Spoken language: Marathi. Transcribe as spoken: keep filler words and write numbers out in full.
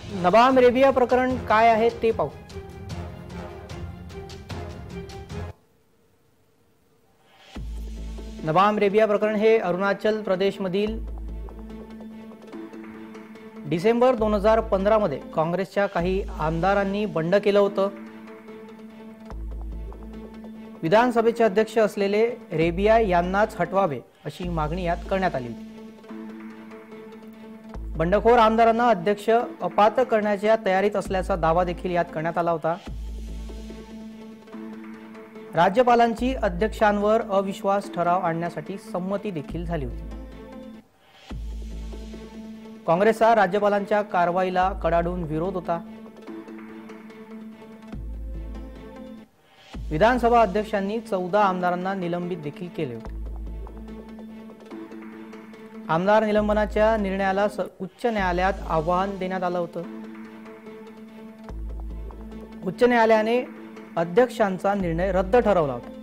नबाम रेबिया प्रकरण काय आहे ते पाहू। नबाम रेबिया प्रकरण हे अरुणाचल प्रदेशमधील डिसेंबर दोन हजार पंधरा मध्ये काँग्रेसच्या काही आमदारांनी बंड केलं होतं। विधानसभेचे अध्यक्ष असलेले रेबिया यांनाच हटवावे अशी मागणी यात करण्यात आली होती। बंडखोर आमदारांना अध्यक्ष अपात्र करण्याच्या तयारीत असल्याचा दावा देखील यात करण्यात आला होता। राज्यपालांची अध्यक्षांवर अविश्वास ठराव आणण्यासाठी संमती देखील झाली होती। काँग्रेसचा राज्यपालांच्या कारवाईला कडाडून विरोध होता। विधानसभा अध्यक्षांनी चौदा आमदारांना निलंबित देखील केले होते। आमदार निलंबनाच्या निर्णयाला उच्च न्यायालयात आव्हान देण्यात आलं होतं। उच्च न्यायालयाने अध्यक्षांचा निर्णय रद्द ठरवला होता।